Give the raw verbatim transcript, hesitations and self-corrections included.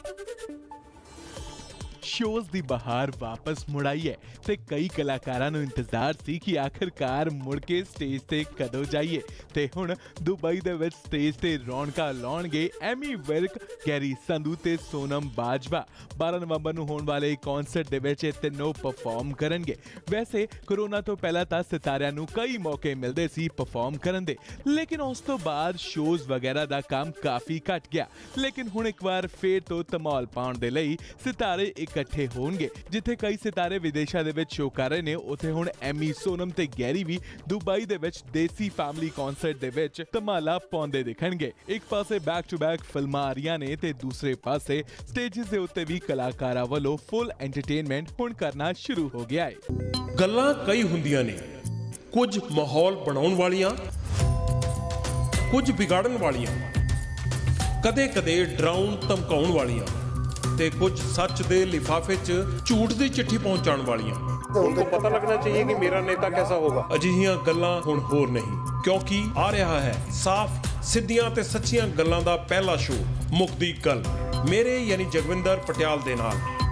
Shows ਦੀ ਬਹਾਰ ਵਾਪਸ ਮੁੜ ਆਈ ਹੈ ਤੇ ਕਈ ਕਲਾਕਾਰਾਂ ਨੂੰ ਇੰਤਜ਼ਾਰ ਸੀ ਕਿ ਆਖਿਰਕਾਰ ਮੁੜ ਕੇ ਸਟੇਜ ਤੇ ਕਦੋਂ ਜਾਈਏ ਤੇ ਹੁਣ ਦੁਬਈ ਦੇ ਵਿੱਚ ਸਟੇਜ ਤੇ ਰੌਣਕਾਂ ਲਾਉਣਗੇ ਐਮੀ ਵਿਰਕ, ਗੈਰੀ ਸੰਧੂ ਤੇ ਸੋਨਮ ਬਾਜਵਾ। ਬਾਰਾਂ ਨਵੰਬਰ ਨੂੰ ਹੋਣ ਵਾਲੇ ਕਨਸਰਟ ਦੇ ਵਿੱਚ ਇਹ ਤਿੰਨੋਂ ਪਰਫਾਰਮ ਕਰਨਗੇ। ਵੈਸੇ ਕੋਰੋਨਾ ਤੋਂ ਪਹਿਲਾਂ ਤਾਂ ਸਿਤਾਰਿਆਂ ਨੂੰ ਕਈ ਮੌਕੇ ਮਿਲਦੇ ਸੀ ਪਰਫਾਰਮ ਕਰਨ ਦੇ, ਲੇਕਿਨ ਉਸ ਤੋਂ ਬਾਅਦ ਸ਼ੋਜ਼ ਵਗੈਰਾ ਦਾ ਕੰਮ ਕਾਫੀ ਘਟ ਗਿਆ। ਲੇਕਿਨ ਹੁਣ ਇੱਕ ਵਾਰ ਫੇਰ ਤੋਂ ਧਮਾਲ ਪਾਉਣ ਦੇ ਲਈ ਸਿਤਾਰੇ ਇਕੱਠੇ ਹੋਣਗੇ। ਜਿੱਥੇ ਕਈ ਸਿਤਾਰੇ ਵਿਦੇਸ਼ਾਂ ਦੇ ਵਿੱਚ ਸ਼ੋਅ ਕਰ ਰਹੇ ਨੇ, ਉੱਥੇ ਹੁਣ ਐਮੀ, ਸੋਨਮ ਤੇ ਗੈਰੀ ਵੀ ਦੁਬਈ ਦੇ ਵਿੱਚ ਦੇਸੀ ਫੈਮਿਲੀ ਕਨਸਰਟ ਦੇ ਵਿੱਚ ਧਮਾਲਾ ਪਾਉਂਦੇ ਦਿਖਣਗੇ। ਇੱਕ ਪਾਸੇ ਬੈਕ ਟੂ ਬੈਕ ਫਿਲਮਾਂ ਆ ਰਹੀਆਂ ਨੇ ਤੇ ਦੂਸਰੇ ਪਾਸੇ ਸਟੇਜਸ ਦੇ ਉੱਤੇ ਵੀ ਕਲਾਕਾਰਾਂ ਵੱਲੋਂ ਫੁੱਲ ਐਂਟਰਟੇਨਮੈਂਟ ਹੁਣ ਕਰਨਾ ਸ਼ੁਰੂ ਹੋ ਗਿਆ ਹੈ। ਗੱਲਾਂ ਕਈ ਹੁੰਦੀਆਂ ਨੇ, ਕੁਝ ਮਾਹੌਲ ਬਣਾਉਣ ਵਾਲੀਆਂ, ਕੁਝ ਵਿਗਾੜਨ ਵਾਲੀਆਂ, ਕਦੇ-ਕਦੇ ਡਰਾਉਣ ਧਮਕਾਉਣ ਵਾਲੀਆਂ ਤੇ ਕੁਝ ਸੱਚ ਦੇ ਲਿਫਾਫੇ 'ਚ ਝੂਠ ਦੀ ਚਿੱਠੀ ਪਹੁੰਚਾਉਣ ਵਾਲੀਆਂ। उनको पता लगना चाहिए कि मेरा नेता कैसा होगा। ਅਜਿਹੀਆਂ ਗੱਲਾਂ ਹੁਣ ਹੋਰ ਨਹੀਂ, ਕਿਉਂਕਿ ਆ ਰਿਹਾ ਹੈ ਸਾਫ਼ ਸਿੱਧੀਆਂ ਤੇ ਸੱਚੀਆਂ ਗੱਲਾਂ ਦਾ ਪਹਿਲਾ ਸ਼ੋਅ, ਮੁੱਕਦੀ ਗੱਲ, ਮੇਰੇ ਯਾਨੀ ਜਗਵਿੰਦਰ ਪਟਿਆਲ ਦੇ ਨਾਲ।